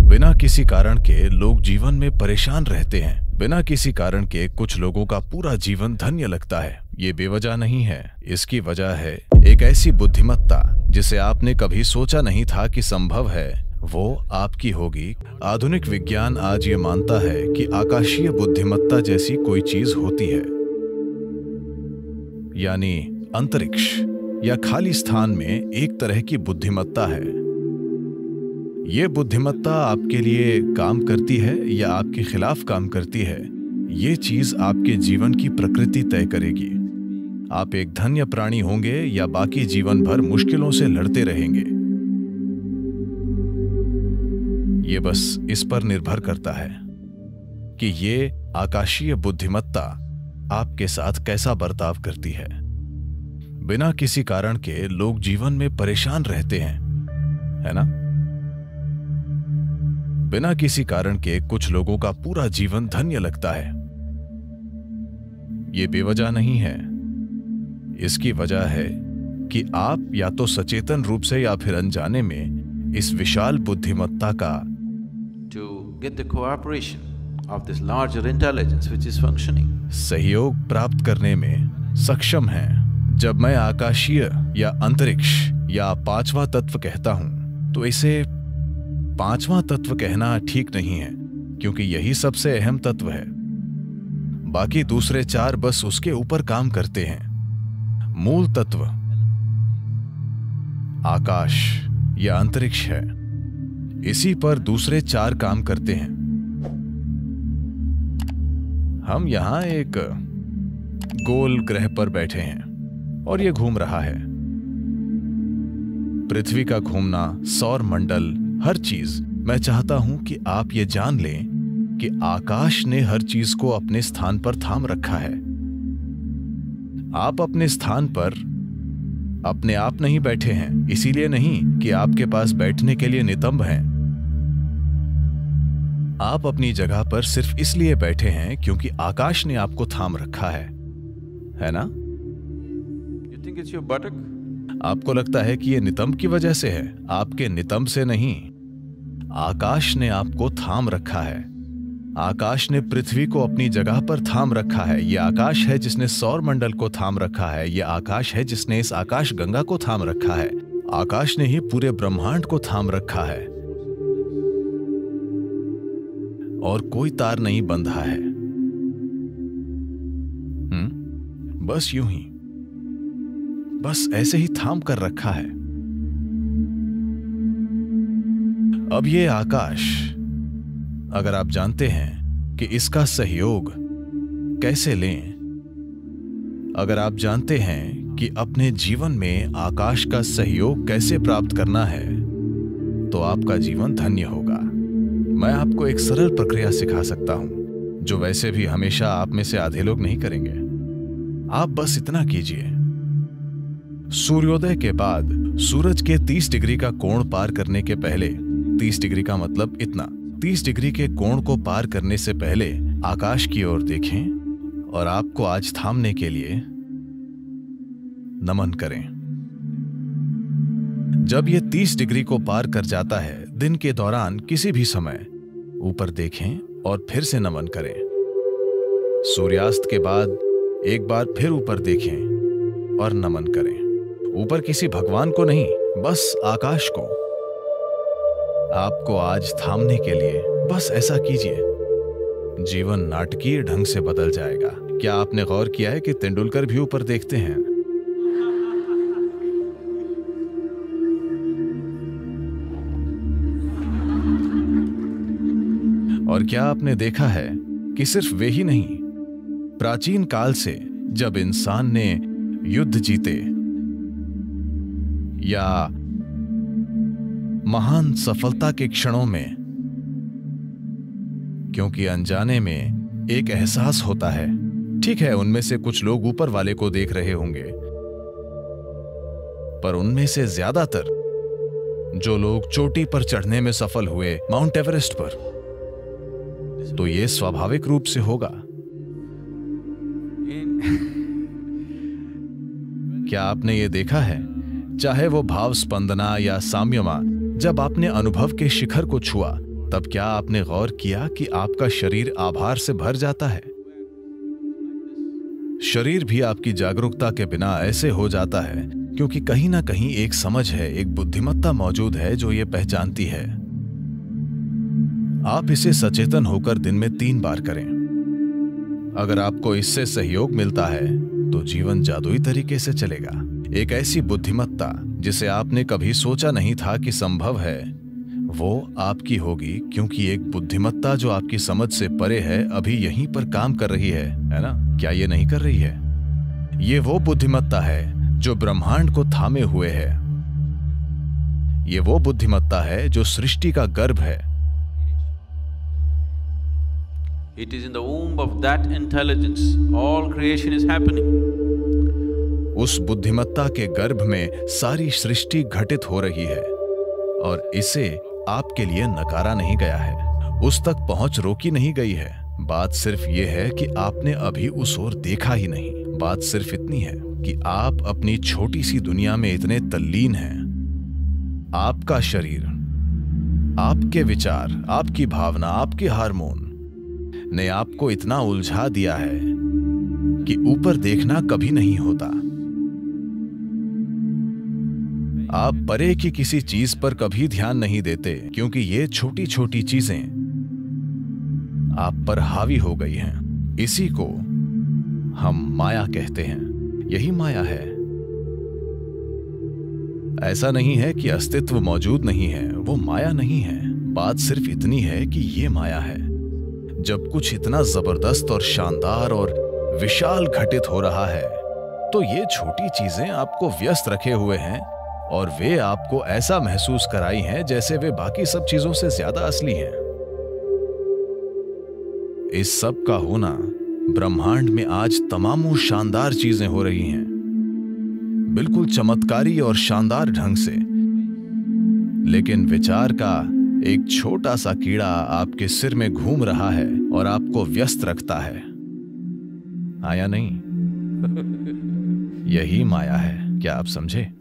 बिना किसी कारण के लोग जीवन में परेशान रहते हैं। बिना किसी कारण के कुछ लोगों का पूरा जीवन धन्य लगता है। ये बेवजह नहीं है, इसकी वजह है एक ऐसी बुद्धिमत्ता जिसे आपने कभी सोचा नहीं था कि संभव है, वो आपकी होगी। आधुनिक विज्ञान आज ये मानता है कि आकाशीय बुद्धिमत्ता जैसी कोई चीज होती है, यानी अंतरिक्ष या खाली स्थान में एक तरह की बुद्धिमत्ता है। ये बुद्धिमत्ता आपके लिए काम करती है या आपके खिलाफ काम करती है, ये चीज आपके जीवन की प्रकृति तय करेगी। आप एक धन्य प्राणी होंगे या बाकी जीवन भर मुश्किलों से लड़ते रहेंगे, ये बस इस पर निर्भर करता है कि ये आकाशीय बुद्धिमत्ता आपके साथ कैसा बर्ताव करती है। बिना किसी कारण के लोग जीवन में परेशान रहते हैं, है ना? बिना किसी कारण के कुछ लोगों का पूरा जीवन धन्य लगता है। ये बेवजह नहीं है, इसकी वजह है कि आप या तो सचेतन रूप से या फिर अनजाने में इस विशाल बुद्धिमत्ता का सहयोग प्राप्त करने में सक्षम हैं। जब मैं आकाशीय या अंतरिक्ष या पांचवा तत्व कहता हूं तो इसे पांचवा तत्व कहना ठीक नहीं है, क्योंकि यही सबसे अहम तत्व है। बाकी दूसरे चार बस उसके ऊपर काम करते हैं। मूल तत्व आकाश या अंतरिक्ष है, इसी पर दूसरे चार काम करते हैं। हम यहां एक गोल ग्रह पर बैठे हैं और ये घूम रहा है। पृथ्वी का घूमना, सौर मंडल, हर चीज। मैं चाहता हूं कि आप ये जान लें कि आकाश ने हर चीज को अपने स्थान पर थाम रखा है। आप अपने स्थान पर अपने आप नहीं बैठे हैं, इसीलिए नहीं कि आपके पास बैठने के लिए नितंब हैं। आप अपनी जगह पर सिर्फ इसलिए बैठे हैं क्योंकि आकाश ने आपको थाम रखा है ना? You think it's your buttock? आपको लगता है कि यह नितंब की वजह से है, आपके नितंब से नहीं। आकाश ने आपको थाम रखा है। आकाश ने पृथ्वी को अपनी जगह पर थाम रखा है। यह आकाश है जिसने सौर मंडल को थाम रखा है। यह आकाश है जिसने इस आकाश गंगा को थाम रखा है। आकाश ने ही पूरे ब्रह्मांड को थाम रखा है और कोई तार नहीं बंधा है। बस यूं ही, बस ऐसे ही थाम कर रखा है। अब ये आकाश, अगर आप जानते हैं कि इसका सहयोग कैसे लें, अगर आप जानते हैं कि अपने जीवन में आकाश का सहयोग कैसे प्राप्त करना है, तो आपका जीवन धन्य होगा। मैं आपको एक सरल प्रक्रिया सिखा सकता हूं, जो वैसे भी हमेशा आप में से आधे लोग नहीं करेंगे। आप बस इतना कीजिए, सूर्योदय के बाद सूरज के 30 डिग्री का कोण पार करने के पहले, 30 डिग्री का मतलब इतना, 30 डिग्री के कोण को पार करने से पहले आकाश की ओर देखें और आपको आज थामने के लिए नमन करें। जब यह 30 डिग्री को पार कर जाता है, दिन के दौरान किसी भी समय ऊपर देखें और फिर से नमन करें। सूर्यास्त के बाद एक बार फिर ऊपर देखें और नमन करें। ऊपर किसी भगवान को नहीं, बस आकाश को। आपको आज थामने के लिए बस ऐसा कीजिए। जीवन नाटकीय ढंग से बदल जाएगा। क्या आपने गौर किया है कि तेंदुलकर भी ऊपर देखते हैं? और क्या आपने देखा है कि सिर्फ वे ही नहीं, प्राचीन काल से जब इंसान ने युद्ध जीते या महान सफलता के क्षणों में, क्योंकि अनजाने में एक एहसास होता है, ठीक है उनमें से कुछ लोग ऊपर वाले को देख रहे होंगे, पर उनमें से ज्यादातर जो लोग चोटी पर चढ़ने में सफल हुए, माउंट एवरेस्ट पर, तो यह स्वाभाविक रूप से होगा। क्या आपने ये देखा है, चाहे वो भाव स्पंदना या साम्यमा, जब आपने अनुभव के शिखर को छुआ तब क्या आपने गौर किया कि आपका शरीर आभार से भर जाता है? शरीर भी आपकी जागरूकता के बिना ऐसे हो जाता है क्योंकि कहीं ना कहीं एक समझ है, एक बुद्धिमत्ता मौजूद है जो ये पहचानती है। आप इसे सचेतन होकर दिन में 3 बार करें। अगर आपको इससे सहयोग मिलता है तो जीवन जादुई तरीके से चलेगा। एक ऐसी बुद्धिमत्ता जिसे आपने कभी सोचा नहीं था कि संभव है, वो आपकी होगी, क्योंकि एक बुद्धिमत्ता जो आपकी समझ से परे है अभी यहीं पर काम कर रही है ना? क्या ये नहीं कर रही है? ये वो बुद्धिमत्ता है जो ब्रह्मांड को थामे हुए है। ये वो बुद्धिमत्ता है जो सृष्टि का गर्भ है। It is in the womb of that intelligence all creation is happening. उस बुद्धिमत्ता के गर्भ में सारी सृष्टि घटित हो रही है और इसे आपके लिए नकारा नहीं गया है, उस तक पहुंच रोकी नहीं गई है। बात सिर्फ ये है कि आपने अभी उस ओर देखा ही नहीं। बात सिर्फ इतनी है कि आप अपनी छोटी सी दुनिया में इतने तल्लीन हैं। आपका शरीर, आपके विचार, आपकी भावना, आपके हार्मोन ने आपको इतना उलझा दिया है कि ऊपर देखना कभी नहीं होता। आप परे की किसी चीज पर कभी ध्यान नहीं देते क्योंकि ये छोटी छोटी चीजें आप पर हावी हो गई हैं। इसी को हम माया कहते हैं। यही माया है। ऐसा नहीं है कि अस्तित्व मौजूद नहीं है, वो माया नहीं है। बात सिर्फ इतनी है कि ये माया है। जब कुछ इतना जबरदस्त और शानदार और विशाल घटित हो रहा है तो ये छोटी चीजें आपको व्यस्त रखे हुए हैं और वे आपको ऐसा महसूस कराई हैं जैसे वे बाकी सब चीजों से ज्यादा असली हैं। इस सब का होना, ब्रह्मांड में आज तमामों शानदार चीजें हो रही हैं, बिल्कुल चमत्कारी और शानदार ढंग से। लेकिन विचार का एक छोटा सा कीड़ा आपके सिर में घूम रहा है और आपको व्यस्त रखता है। आया नहीं? यही माया है। क्या आप समझे?